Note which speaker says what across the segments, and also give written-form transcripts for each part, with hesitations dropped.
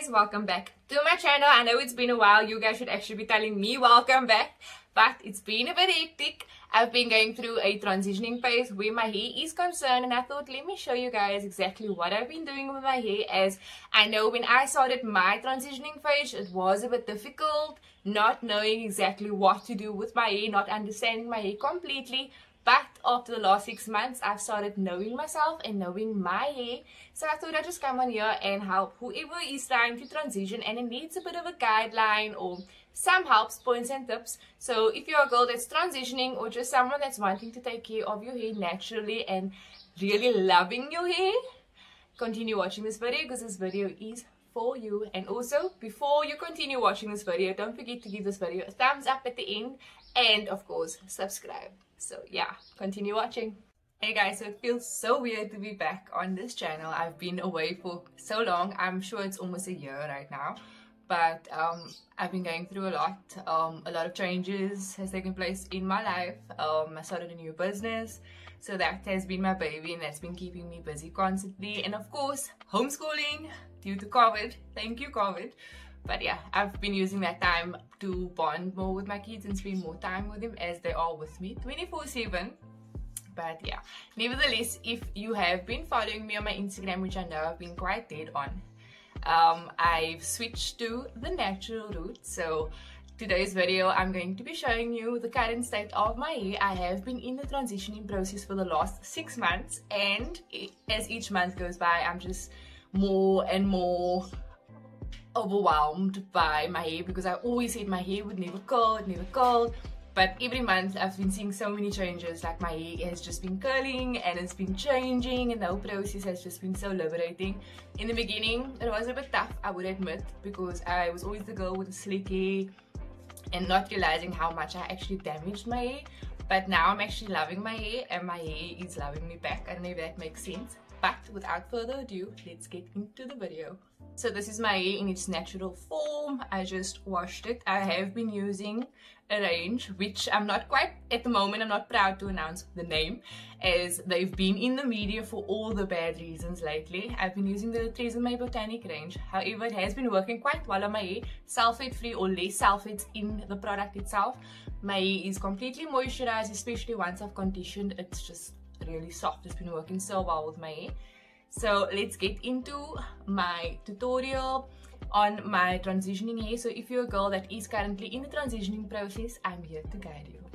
Speaker 1: guys, welcome back to my channel. I know it's been a while. You guys should actually be telling me welcome back, but it's been a bit hectic. I've been going through a transitioning phase where my hair is concerned, and I thought let me show you guys exactly what I've been doing with my hair. As I know when I started my transitioning phase, it was a bit difficult, not knowing exactly what to do with my hair, not understanding my hair completely. But after the last 6 months, I've started knowing myself and knowing my hair. So I thought I'd just come on here and help whoever is trying to transition and it needs a bit of a guideline or some helps, points and tips. So if you're a girl that's transitioning or just someone that's wanting to take care of your hair naturally and really loving your hair, continue watching this video because this video is for you. And also, before you continue watching this video, don't forget to give this video a thumbs up at the end and of course subscribe. So yeah, continue watching. Hey guys, so it feels so weird to be back on this channel. I've been away for so long. I'm sure it's almost a year right now, but I've been going through a lot of changes has taken place in my life. I started a new business, so that has been my baby and that's been keeping me busy constantly, and of course homeschooling due to COVID. Thank you, COVID. But yeah, I've been using that time to bond more with my kids and spend more time with them as they are with me 24/7. But yeah, nevertheless, if you have been following me on my Instagram, which I know I've been quite dead on, I've switched to the natural route. So today's video, I'm going to be showing you the current state of my hair. I have been in the transitioning process for the last 6 months, and as each month goes by, I'm just more and more overwhelmed by my hair, because I always said my hair would never curl, but every month I've been seeing so many changes. Like my hair has just been curling and it's been changing, and the whole process has just been so liberating. In the beginning it was a bit tough, I would admit, because I was always the girl with the slick hair and not realizing how much I actually damaged my hair. But now I'm actually loving my hair and my hair is loving me back. I don't know if that makes sense. But without further ado, let's get into the video. So this is my hair in its natural form. I just washed it. I have been using a range which I'm not quite, at the moment I'm not proud to announce the name, as they've been in the media for all the bad reasons lately. I've been using the Tresemme Botanic range. However, it has been working quite well on my hair. Sulfate free or less sulfates in the product itself. My hair is completely moisturized, especially once I've conditioned. It's just really soft. It's been working so well with my hair. So let's get into my tutorial on my transitioning hair. So if you're a girl that is currently in the transitioning process, I'm here to guide you.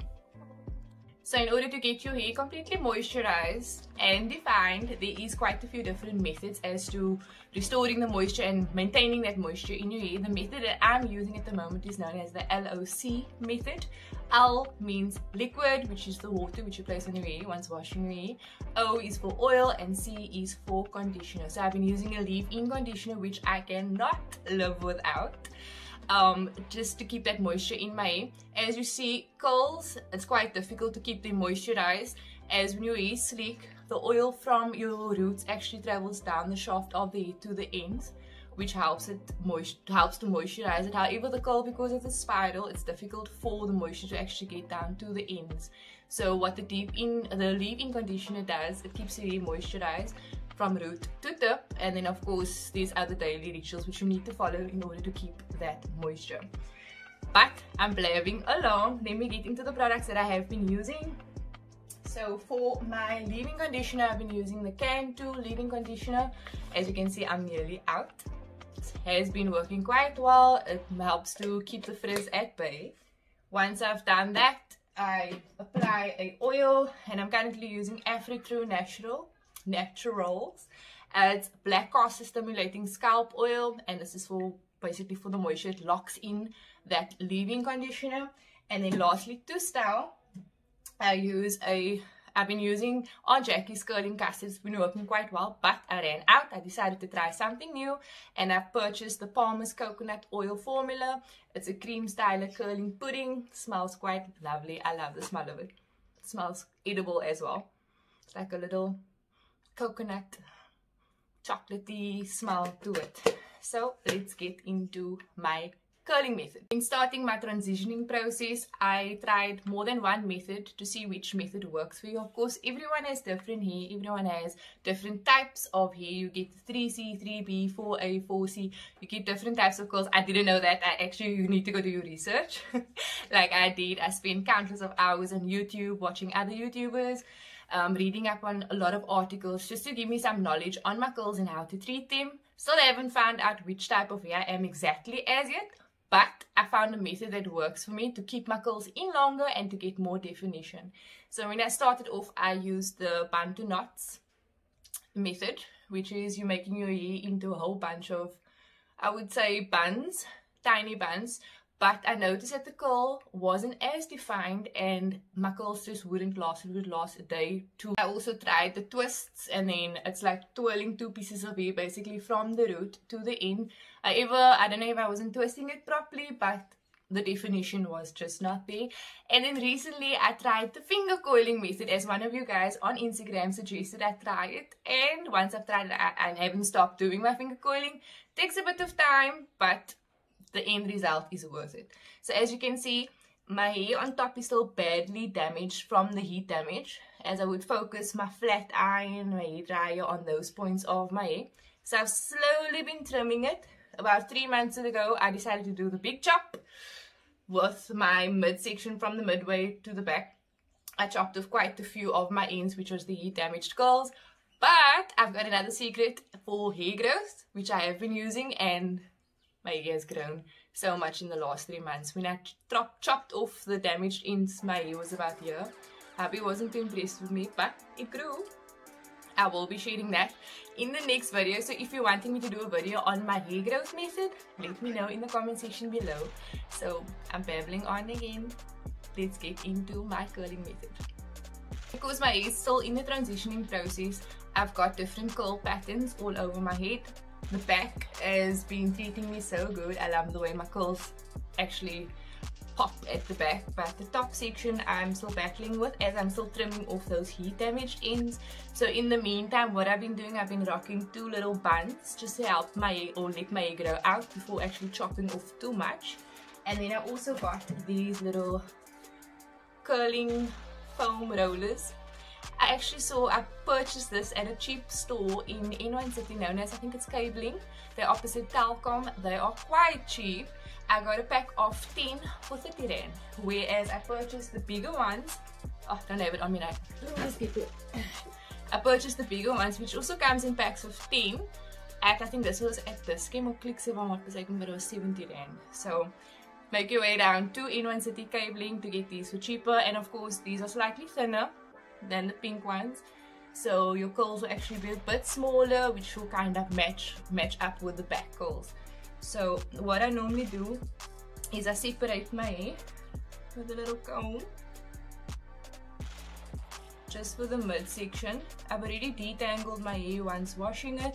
Speaker 1: So in order to get your hair completely moisturized and defined, there is quite a few different methods as to restoring the moisture and maintaining that moisture in your hair. The method that I'm using at the moment is known as the LOC method. L means liquid, which is the water which you place on your hair once washing your hair. O is for oil and C is for conditioner. So I've been using a leave-in conditioner, which I cannot live without. Just to keep that moisture in my hair. As you see, curls, it's quite difficult to keep them moisturized, as when your hair is sleek, the oil from your roots actually travels down the shaft of the hair to the ends, which helps to moisturize it. However, the curl, because it's a spiral, it's difficult for the moisture to actually get down to the ends. So what the leave-in conditioner does, it keeps your hair moisturized from root to tip, and then of course there's other daily rituals which you need to follow in order to keep that moisture. But I'm blabbing along. Let me get into the products that I have been using. So for my leave-in conditioner, I've been using the Cantu leave-in conditioner. As you can see, I'm nearly out. It has been working quite well. It helps to keep the frizz at bay. Once I've done that, I apply a oil, and I'm currently using AfriTrue Naturals. It's black castor stimulating scalp oil, and this is for basically for the moisture. It locks in that leave-in conditioner. And then lastly, to style, I've been using Aunt Jackie's curling custard. It's been working quite well, but I ran out. I decided to try something new, and I've purchased the Palmer's coconut oil formula. It's a cream styler curling pudding. It smells quite lovely. I love the smell of it. It smells edible as well. It's like a little coconut chocolatey smell to it. So let's get into my curling method. In starting my transitioning process, I tried more than one method to see which method works for you. Of course, everyone has different hair, everyone has different types of hair. You get 3C, 3B, 4A, 4C, you get different types of curls. I didn't know that. You need to go do your research like I did. I spent countless of hours on YouTube watching other YouTubers, reading up on a lot of articles just to give me some knowledge on my curls and how to treat them. Still haven't found out which type of hair I am exactly as yet, but I found a method that works for me to keep my curls in longer and to get more definition. So when I started off, I used the bun to knots method, which is you making your hair into a whole bunch of, I would say, buns, tiny buns. But I noticed that the curl wasn't as defined and my curls just wouldn't last. It would last a day, two. I also tried the twists, and then it's like twirling two pieces of hair basically from the root to the end. However, I don't know if I wasn't twisting it properly, but the definition was just not there. And then recently I tried the finger coiling method, as one of you guys on Instagram suggested I try it. And once I've tried it, I haven't stopped doing my finger coiling. Takes a bit of time, but the end result is worth it. So as you can see, my hair on top is still badly damaged from the heat damage, as I would focus my flat iron, my hair dryer on those points of my hair. So I've slowly been trimming it. About 3 months ago, I decided to do the big chop with my midsection from the midway to the back. I chopped off quite a few of my ends, which was the heat damaged curls. But I've got another secret for hair growth, which I have been using, and my hair has grown so much in the last 3 months. When I chopped off the damaged ends, my hair was about here. Hubby wasn't too impressed with me, but it grew. I will be sharing that in the next video. So if you're wanting me to do a video on my hair growth method, let me know in the comment section below. So I'm babbling on again. Let's get into my curling method. Because my hair is still in the transitioning process, I've got different curl patterns all over my head. The back has been treating me so good. I love the way my curls actually pop at the back, but the top section I'm still battling with, as I'm still trimming off those heat damaged ends. So in the meantime, what I've been doing, I've been rocking 2 little buns just to help my hair, or let my hair grow out before actually chopping off too much. And then I also got these little curling foam rollers. I purchased this at a cheap store in N1 City known as, I think it's Cabling. They're opposite Telkom. They are quite cheap. I got a pack of 10 for 30 rand, whereas I purchased the bigger ones. Oh, don't have it on me now. I purchased the bigger ones, which also comes in packs of 10. I think this was at the Scheme or Clicks if I'm not mistaken, but it was 70 rand. So make your way down to N1 City Cabling to get these for cheaper. And of course, these are slightly thinner than the pink ones, so your curls will actually be a bit smaller, which will kind of match up with the back curls. So what I normally do is I separate my hair with a little comb just for the midsection. I've already detangled my hair once washing it.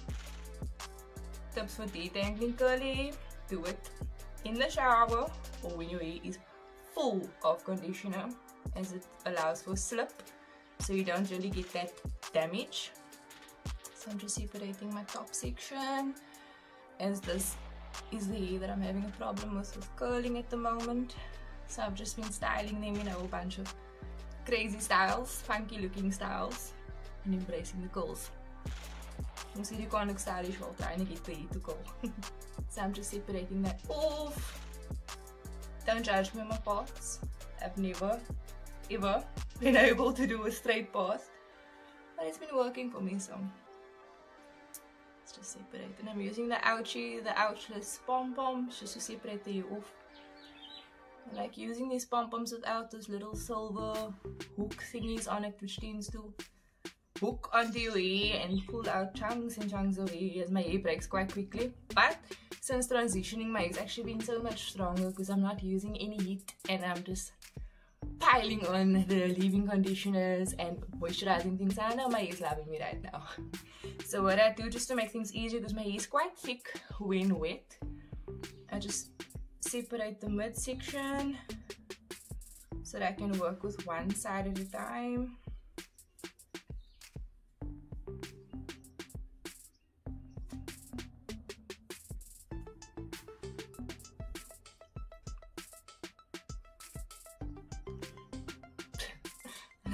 Speaker 1: Tips for detangling curly hair: do it in the shower or when your hair is full of conditioner, as it allows for slip, so you don't really get that damage. So I'm just separating my top section, as this is the hair that I'm having a problem with curling at the moment. So I've just been styling them in a whole bunch of crazy styles, funky looking styles, and embracing the curls. You see, you can't look stylish while trying to get the hair to curl. So I'm just separating that off. Don't judge me on my parts. I've never ever been able to do a straight path, but it's been working for me, so let's just separate. And I'm using the ouchless pom-poms just to separate the hair off. I like using these pom-poms without those little silver hook thingies on it, which tends to hook onto your hair and pull out chunks and chunks of hair, as my hair breaks quite quickly. But since transitioning, my hair's actually been so much stronger because I'm not using any heat, and I'm just piling on the leave-in conditioners and moisturizing things. I know my hair is loving me right now. So what I do, just to make things easier, because my hair is quite thick when wet, I just separate the midsection so that I can work with one side at a time.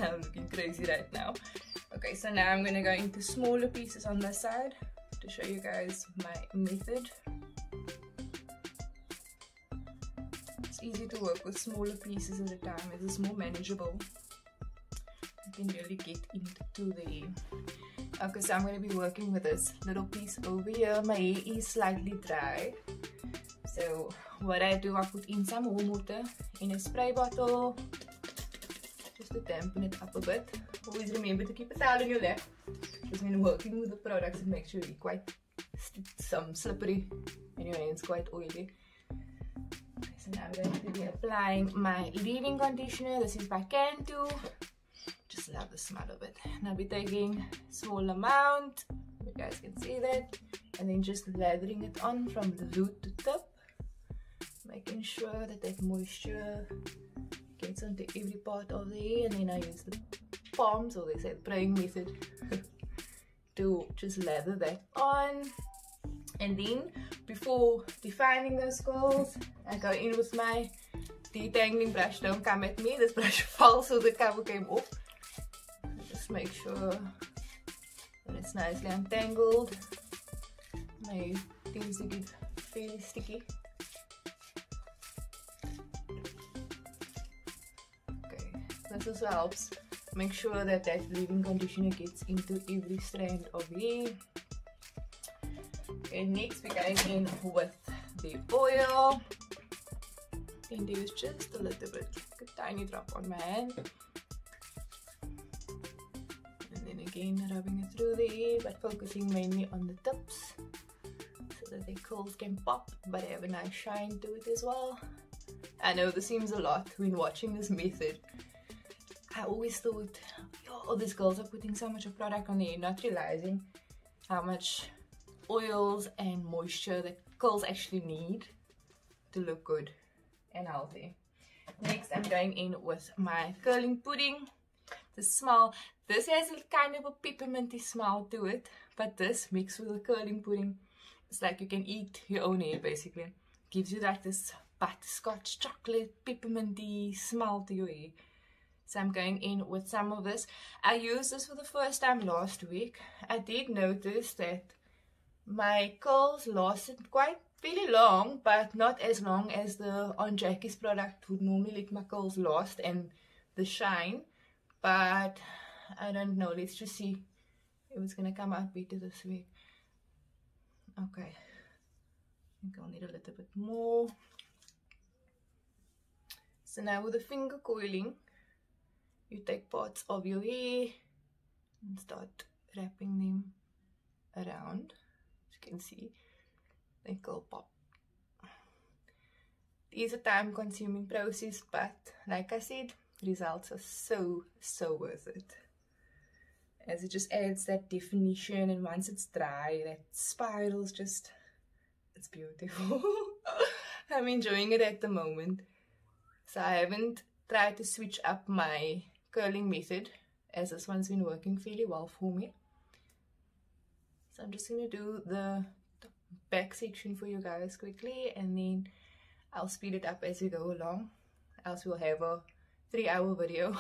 Speaker 1: I'm looking crazy right now. Okay, so now I'm gonna go into smaller pieces on this side to show you guys my method. It's easy to work with smaller pieces at a time. It is more manageable. You can really get into the... Okay, so I'm going to be working with this little piece over here. My hair is slightly dry. So what I do, I put in some warm water in a spray bottle just to dampen it up a bit. Always remember to keep a towel in your lap, because when working with the products it makes your hair quite slippery and your hands quite oily. Okay, so now I'm going to be applying my leave-in conditioner. This is by Cantu. Just love the smell of it. And I'll be taking a small amount, you guys can see that, and then just lathering it on from the root to tip, making sure that that moisture gets onto every part of the hair. And then I use the palms, or they say the praying method, to just lather that on. And then before defining those curls, I go in with my detangling brush. Don't come at me, this brush fell so the cover came off. Just make sure that it's nicely untangled. My things to get fairly sticky. Okay, this also helps make sure that that leave-in conditioner gets into every strand of hair. Okay, next we're going in with the oil. And use just a little bit, like a tiny drop on my hand. Again, rubbing it through the hair, but focusing mainly on the tips so that the curls can pop but have a nice shine to it as well. I know this seems a lot when watching this method. I always thought, oh, these girls are putting so much of product on the hair, not realizing how much oils and moisture that curls actually need to look good and healthy. Next, I'm going in with my curling pudding. The smell, this has a kind of a pepperminty smell to it, but this mixed with the curling pudding, it's like you can eat your own hair basically. Gives you like this butterscotch chocolate pepperminty smell to your hair. So I'm going in with some of this. I used this for the first time last week. I did notice that my curls lasted quite really long, but not as long as the Aunt Jackie's product would normally let my curls last and the shine. But I don't know, let's just see if it's gonna come out better this week. Okay, I think I'll need a little bit more. So now with the finger coiling, you take parts of your hair and start wrapping them around. As you can see, they curl pop. It is a time consuming process, but like I said, results are so worth it, as it just adds that definition, and once it's dry, that spirals just, it's beautiful. I'm enjoying it at the moment. So I haven't tried to switch up my curling method, as this one's been working fairly well for me. So I'm just going to do the back section for you guys quickly, and then I'll speed it up as we go along, else we'll have a 3-hour video.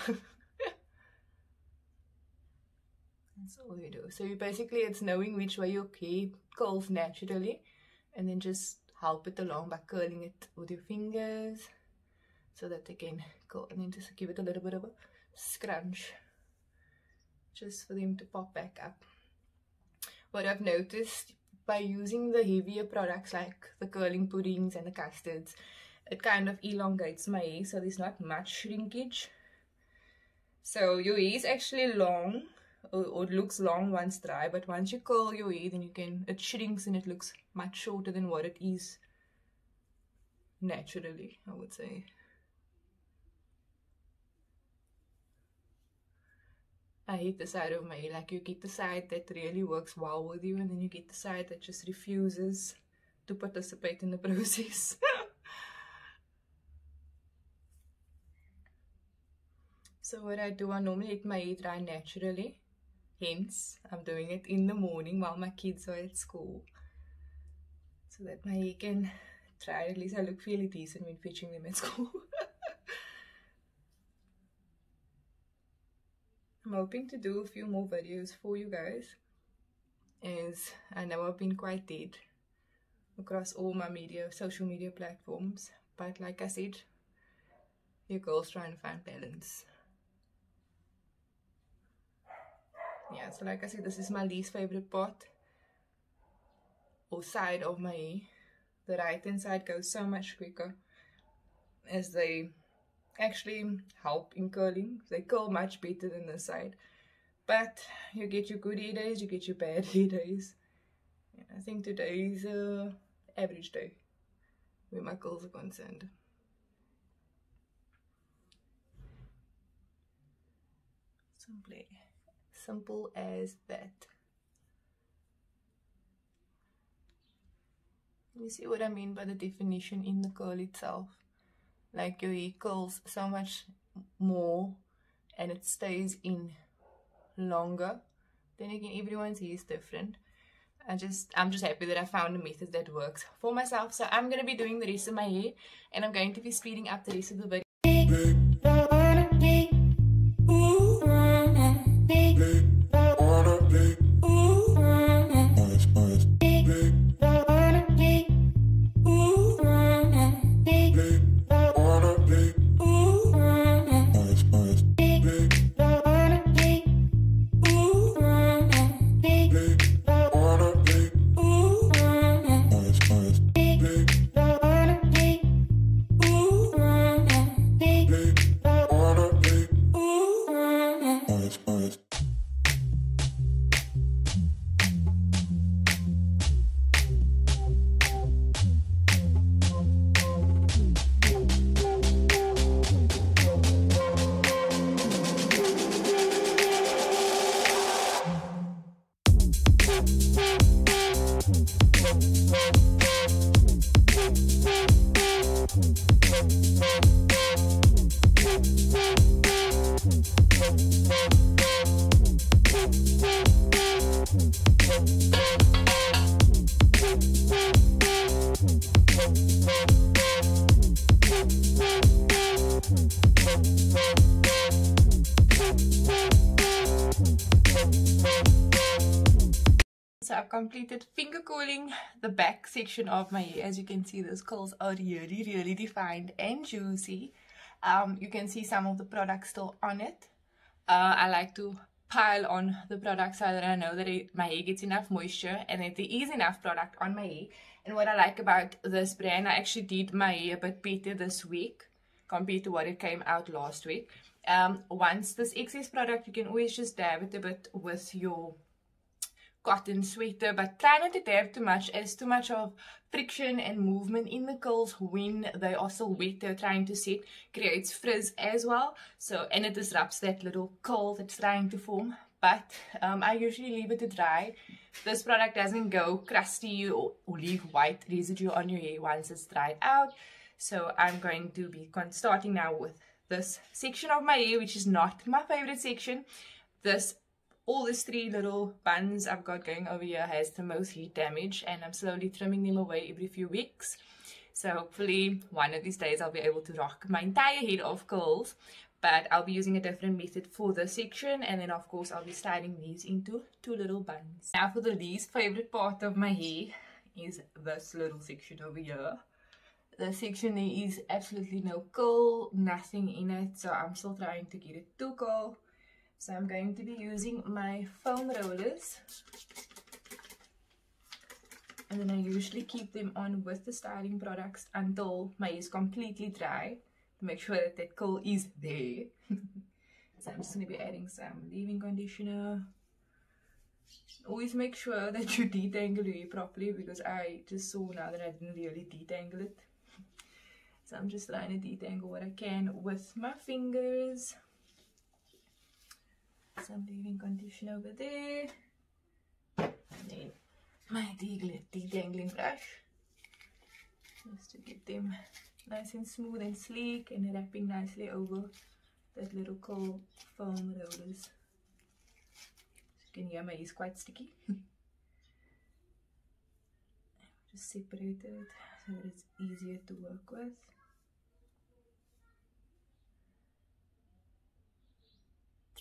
Speaker 1: That's all you do. So you basically, it's knowing which way your hair curls naturally, and then just help it along by curling it with your fingers so that they can curl, and then just give it a little bit of a scrunch just for them to pop back up. What I've noticed by using the heavier products like the curling puddings and the custards, it kind of elongates my hair, so there's not much shrinkage. So your hair is actually long, or it looks long once dry, but once you curl your hair, then you can, it shrinks and it looks much shorter than what it is naturally, I would say. I hate the side of my hair, like you get the side that really works well with you, and then you get the side that just refuses to participate in the process. So what I do, I normally let my hair dry naturally. Hence, I'm doing it in the morning while my kids are at school, so that my hair can dry. At least I look fairly decent when fetching them at school. hoping to do a few more videos for you guys, as I know I've been quite dead across all my social media platforms, but like I said, your girl's trying to find balance. Yeah, so like I said, this is my least favorite part or side of my hair. The right hand side goes so much quicker, as they actually help in curling. They curl much better than this side, but you get your good hair days, you get your bad hair days. Yeah, I think today is average day where my curls are concerned. Simple as that. You see what I mean by the definition in the curl itself? Like your hair curls so much more and it stays in longer. Then again, everyone's hair is different. I'm just happy that I found a method that works for myself. So I'm going to be doing the rest of my hair, and I'm going to be speeding up the rest of the video. So I've completed finger cooling the back section of my hair. As you can see, those curls are really defined and juicy. You can see some of the product still on it. I like to pile on the product so that I know that my hair gets enough moisture and that there is enough product on my hair. And what I like about this brand, I actually did my hair a bit better this week compared to what it came out last week. Once this excess product, you can always just dab it a bit with your cotton sweater, but try not to dab too much, as too much of friction and movement in the curls when they are still wet, they're trying to set, creates frizz as well. So, and it disrupts that little curl that's trying to form. But I usually leave it to dry. This product doesn't go crusty or leave white residue on your hair once it's dried out. So I'm going to be starting now with this section of my hair, which is not my favorite section. All these three little buns I've got going over here has the most heat damage, and I'm slowly trimming them away every few weeks. So hopefully one of these days I'll be able to rock my entire head of curls, but I'll be using a different method for this section, and then of course I'll be styling these into two little buns. Now for the least favorite part of my hair is this little section over here. The section there is absolutely no curl, nothing in it, so I'm still trying to get it to curl. So I'm going to be using my foam rollers, and then I usually keep them on with the styling products until my hair is completely dry to make sure that that curl is there. So I'm just going to be adding some leave-in conditioner. Always make sure that you detangle your hair properly, because I just saw now that I didn't really detangle it. So I'm just trying to detangle what I can with my fingers. Some leave-in conditioner over there, and then my detangling brush, just to get them nice and smooth and sleek, and wrapping nicely over that little curl foam rollers. As you can hear, my hair is quite sticky. Just separate it so that it's easier to work with.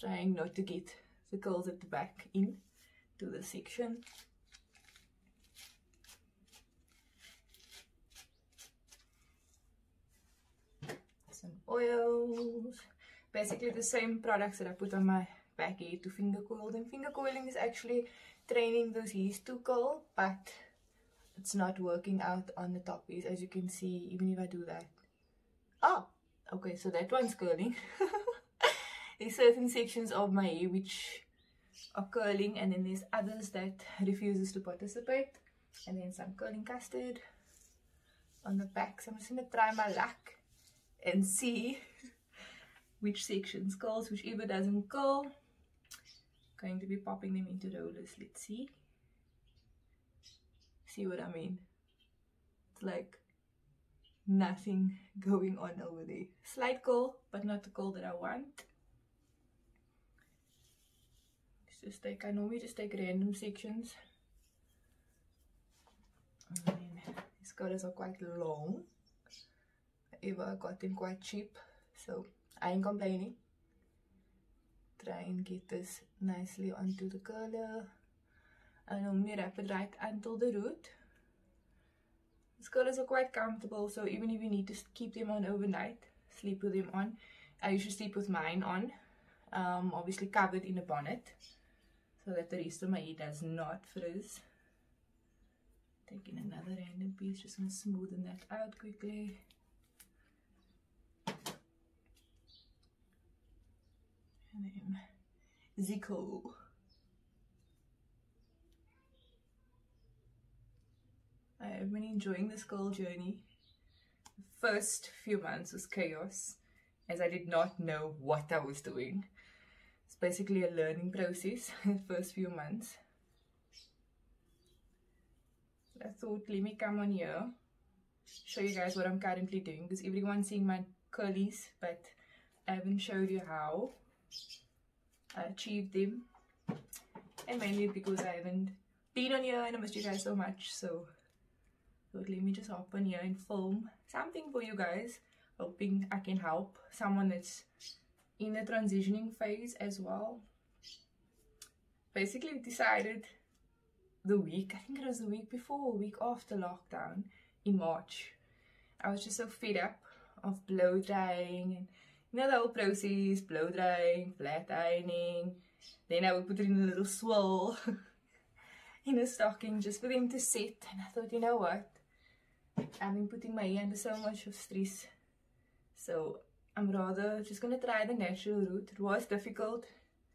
Speaker 1: trying not to get the curls at the back in to this section. Some oils, basically the same products that I put on my back hair to finger coil them. Finger coiling is actually training those hairs to curl, but it's not working out on the top hairs, as you can see, even if I do that. Oh, okay, so that one's curling. There's certain sections of my hair which are curling, and then there's others that refuses to participate, and then some curling custard on the back. So I'm just going to try my luck and see which sections curls, whichever doesn't curl. Going to be popping them into rollers. Let's see what I mean. It's like nothing going on over there. Slight curl, but not the curl that I want. I normally just take random sections. And then these colors are quite long. However, I got them quite cheap, so I ain't complaining. Try and get this nicely onto the curler. I normally wrap it right until the root. These colors are quite comfortable, so even if you need to keep them on overnight, sleep with them on. I usually sleep with mine on, obviously covered in a bonnet, so that the rest of my hair does not frizz. Taking another random piece, just going to smoothen that out quickly. And then Zico. I have been enjoying this curl journey. The first few months was chaos, as I did not know what I was doing. It's basically a learning process, the first few months. I thought, let me come on here, show you guys what I'm currently doing, because everyone's seeing my curlies, but I haven't showed you how I achieved them, and mainly because I haven't been on here and I missed you guys so much. So let me just hop on here and film something for you guys, hoping I can help someone that's in the transitioning phase as well. Basically, we decided I think it was the week before or week after lockdown in March. I was just so fed up of blow drying and the whole process, blow drying, flat ironing. Then I would put it in a little swirl in a stocking just for them to set. And I thought, you know what? I've been putting my hair under so much of stress. So I'm rather just going to try the natural route. It was difficult,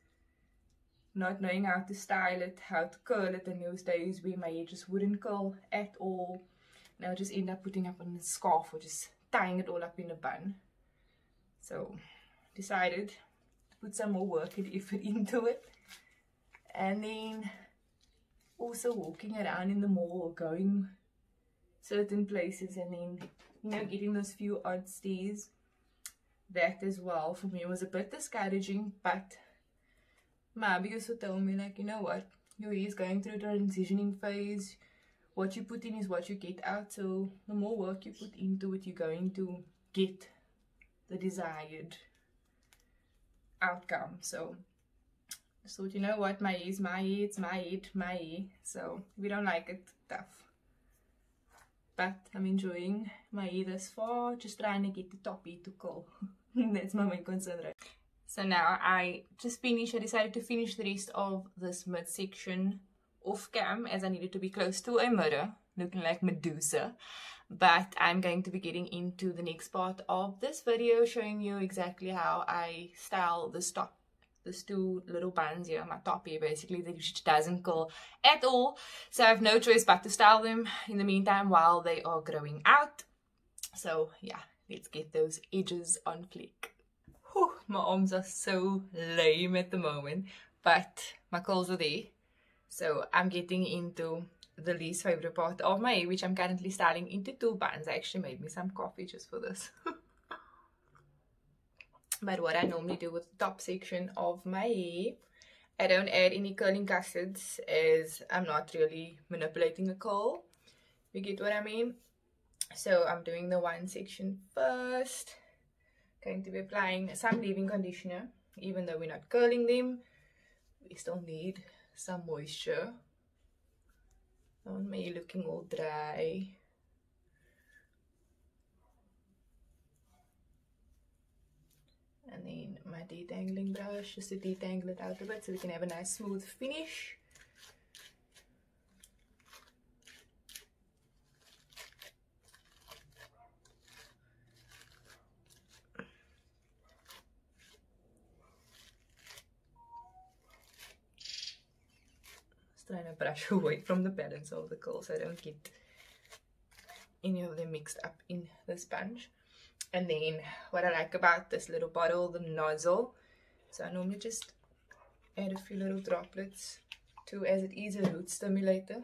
Speaker 1: not knowing how to style it, how to curl it in those days where my hair just wouldn't curl at all. And I'll just end up putting up on a scarf or just tying it all up in a bun. So decided to put some more work and effort into it. And then also walking around in the mall, going certain places, and then, you know, getting those few odd stays. That as well for me was a bit discouraging, but my hubby also told me, like, you know what, your hair is going through a transitioning phase. What you put in is what you get out, so the more work you put into it, you're going to get the desired outcome. So I thought, you know what, my hair is my hair, it's my head, my hair, so if we don't like it, tough. But I'm enjoying my hair thus far, just trying to get the top hair to curl. That's my main concern, right? So now I decided to finish the rest of this midsection off cam, as I needed to be close to a mirror, looking like Medusa. But I'm going to be getting into the next part of this video, showing you exactly how I style this top. These two little buns here, my top hair basically, which doesn't curl at all. So I have no choice but to style them in the meantime while they are growing out. So yeah, let's get those edges on flick. Whew, my arms are so lame at the moment, but my curls are there. So I'm getting into the least favorite part of my hair, which I'm currently styling into two buns. I actually made me some coffee just for this. But what I normally do with the top section of my hair, I don't add any curling custards, as I'm not really manipulating a curl. You get what I mean? So I'm doing the one section first. Going to be applying some leave-in conditioner. even though we're not curling them, we still need some moisture. I want my hair looking all dry. And then my detangling brush, just to detangle it out a bit so we can have a nice smooth finish. Just trying to brush away from the balance of the curl so I don't get any of them mixed up in the sponge. And then what I like about this little bottle, the nozzle, so I normally just add a few little droplets to, as it is a root stimulator.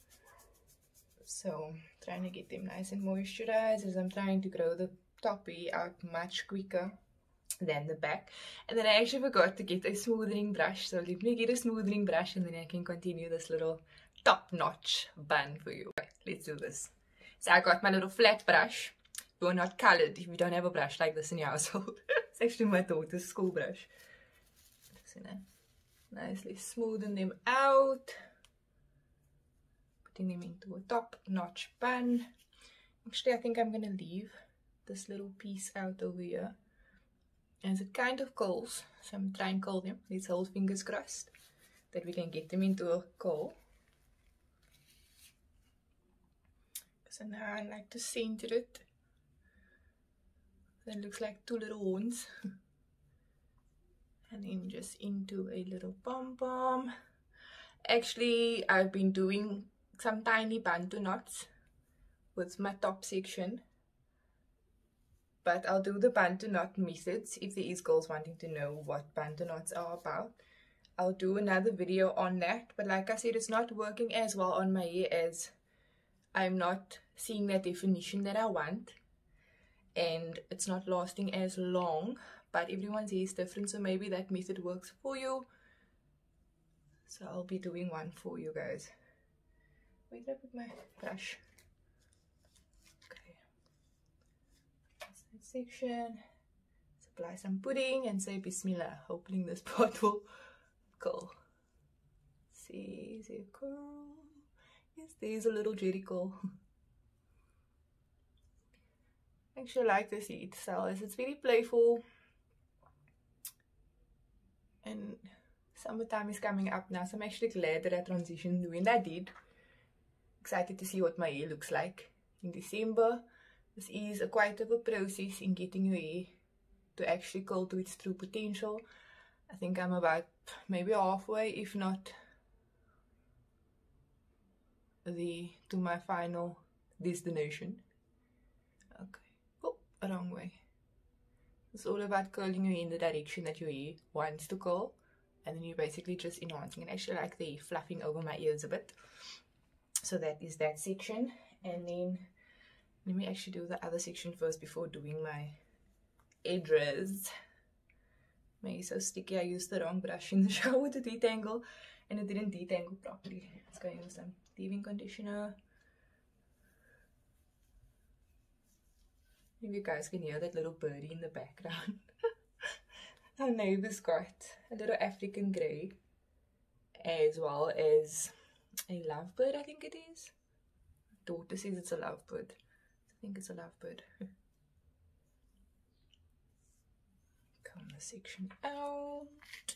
Speaker 1: So trying to get them nice and moisturized as I'm trying to grow the top hair out much quicker than the back. And then I actually forgot to get a smoothing brush, so let me get a smoothing brush and then I can continue this little top-notch bun for you. Okay, let's do this. So I got my little flat brush. You're not colored if you don't have a brush like this in your household. It's actually my daughter's school brush. Just gonna nicely smoothen them out, putting them into a top notch bun. Actually, I think I'm gonna leave this little piece out over here as it kind of curls. So I'm trying to curl them. Let's hold fingers crossed that we can get them into a curl. So now I like to center it. That looks like two little horns. And then just into a little pom-pom. Actually, I've been doing some tiny bantu knots with my top section. But I'll do the bantu knot methods if there is girls wanting to know what bantu knots are about. I'll do another video on that. But like I said, it's not working as well on my hair as I'm not seeing that definition that I want. And it's not lasting as long, but everyone's hair is different, so maybe that method works for you. So I'll be doing one for you guys. Where did I put my brush? Okay, that's that section. Let's apply some pudding and say Bismillah, hoping this part will curl. See, is it curl? Yes, there's a little jerry curl. I actually like this heat style as it's very playful, and summertime is coming up now, so I'm actually glad that I transitioned when I did. Excited to see what my hair looks like in December. This is quite of a process in getting your hair to actually curl to its true potential. I think I'm about maybe halfway, if not to my final destination. Okay. Wrong way. It's all about curling your hair in the direction that your hair wants to curl, and then you're basically just enhancing. And actually like the fluffing over my ears a bit. So that is that section. And then let me actually do the other section first before doing my edges. My hair is so sticky. I used the wrong brush in the shower to detangle and it didn't detangle properly. Let's go in with some leave-in conditioner. If you guys can hear that little birdie in the background. Our neighbour's got a little African grey, as well as a lovebird, I think it is. Daughter says it's a lovebird. I think it's a lovebird. Comb the section out.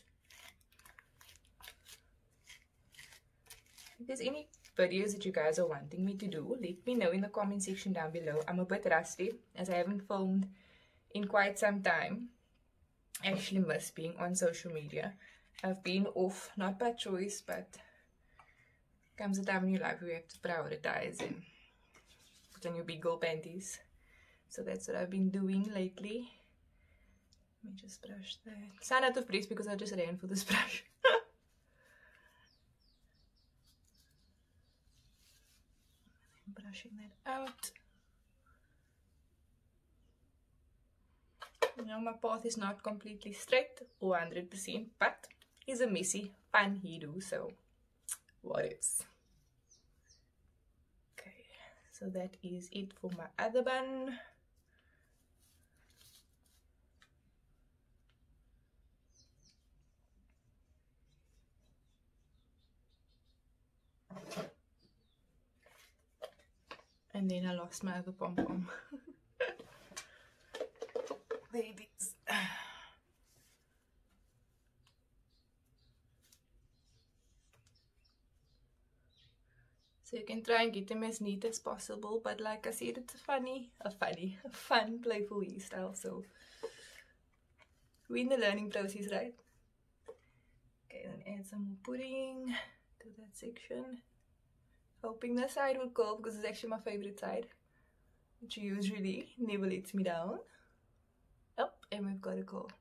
Speaker 1: If there's any videos that you guys are wanting me to do, let me know in the comment section down below. I'm a bit rusty as I haven't filmed in quite some time. I actually miss being on social media. I've been off, not by choice, but comes a time in your life where you have to prioritize and put on your big girl panties. So that's what I've been doing lately. Let me just brush that. Sound out of breath because I just ran for this brush. Brushing that out. Now my path is not completely straight or 100%, but it's a messy, fun hairdo, so what is? Okay, so that is it for my other bun. And then I lost my other pom-pom. There it is. So you can try and get them as neat as possible, but like I said, it's a fun, playful hairstyle. So we're in the learning process, right? Okay, then add some more pudding to that section. Hoping this side will curl because it's actually my favorite side, which usually never lets me down. Up, and we've got a curl.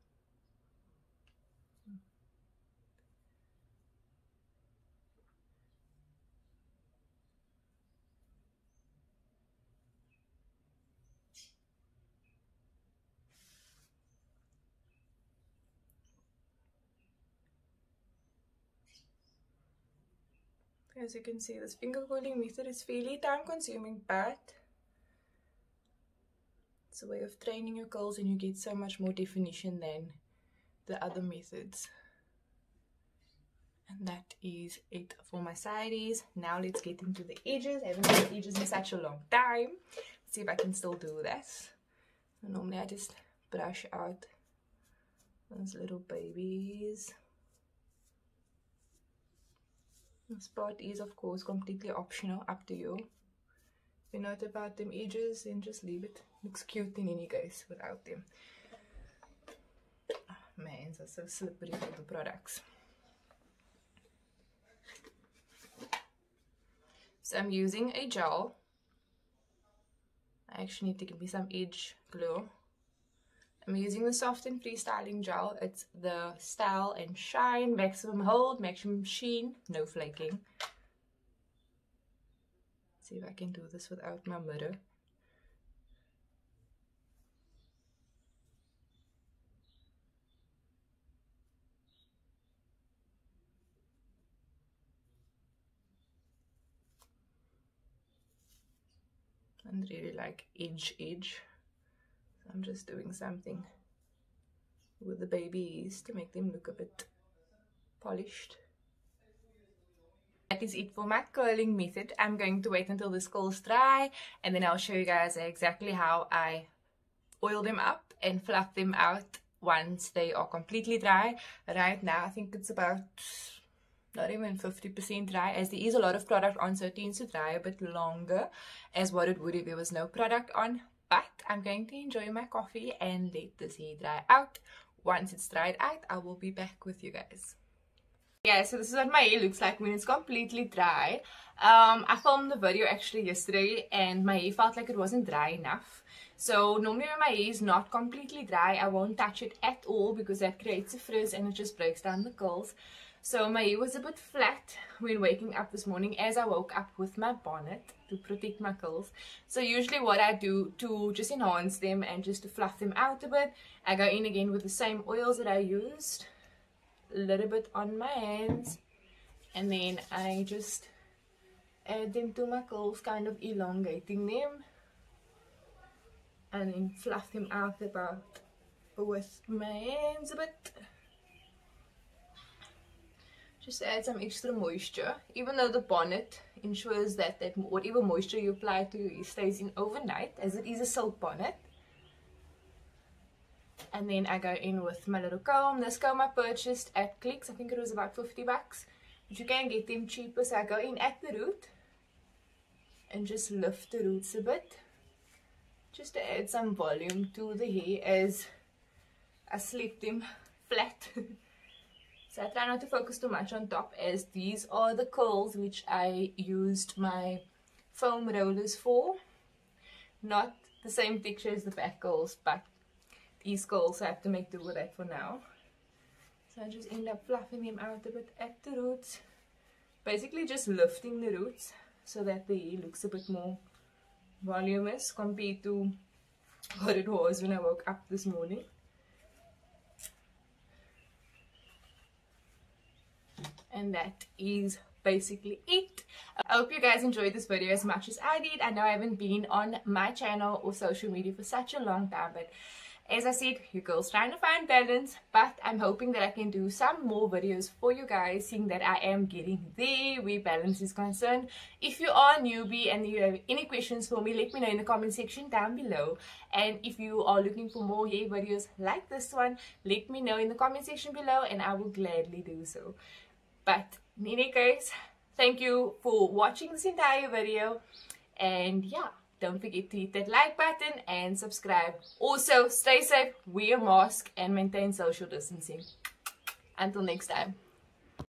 Speaker 1: As you can see, this finger curling method is fairly time consuming, but it's a way of training your curls and you get so much more definition than the other methods. And that is it for my sideys. Now let's get into the edges. I haven't done the edges in such a long time. Let's see if I can still do this. Normally I just brush out those little babies. This part is of course completely optional, up to you. If you're not about them edges, then just leave it. Looks cute in any case without them. Oh, my hands are so slippery with the products. So I'm using a gel. I actually need to give me some edge glue. I'm using the Soft and Free Styling Gel. It's the Style and Shine Maximum Hold, Maximum Sheen, no flaking. Let's see if I can do this without my mirror. And really like edge. So I'm just doing something with the babies to make them look a bit polished. That is it for my curling method. I'm going to wait until the curls dry and then I'll show you guys exactly how I oil them up and fluff them out once they are completely dry. Right now I think it's about not even 50% dry, as there is a lot of product on, so it tends to dry a bit longer as what it would if there was no product on. But I'm going to enjoy my coffee and let this hair dry out. Once it's dried out, I will be back with you guys. Yeah, so this is what my hair looks like when it's completely dry. I filmed the video actually yesterday and my hair felt like it wasn't dry enough. So normally when my hair is not completely dry, I won't touch it at all because that creates a frizz and it just breaks down the curls. So my hair was a bit flat when waking up this morning as I woke up with my bonnet to protect my curls. So usually what I do to just enhance them and just to fluff them out a bit, I go in again with the same oils that I used, a little bit on my hands, and then I just add them to my curls, kind of elongating them, and then fluff them out about with my hands a bit. Just add some extra moisture, even though the bonnet ensures that whatever moisture you apply to your hair stays in overnight, as it is a silk bonnet. And then I go in with my little comb. This comb I purchased at Clicks. I think it was about 50 bucks, but you can get them cheaper. So I go in at the root and just lift the roots a bit, just to add some volume to the hair as I sleep them flat. So I try not to focus too much on top, as these are the curls which I used my foam rollers for. Not the same texture as the back curls, but these curls I have to make do with that for now. So I just end up fluffing them out a bit at the roots. Basically just lifting the roots so that the hair looks a bit more voluminous compared to what it was when I woke up this morning. And that is basically it. I hope you guys enjoyed this video as much as I did. I know I haven't been on my channel or social media for such a long time, but As I said, your girl's trying to find balance, but I'm hoping that I can do some more videos for you guys, seeing that I am getting there where balance is concerned. If you are a newbie and you have any questions for me, let me know in the comment section down below. And if you are looking for more hair videos like this one, let me know in the comment section below and I will gladly do so. But in any case, thank you for watching this entire video, and yeah, don't forget to hit that like button and subscribe. Also, stay safe, wear a mask, and maintain social distancing. Until next time.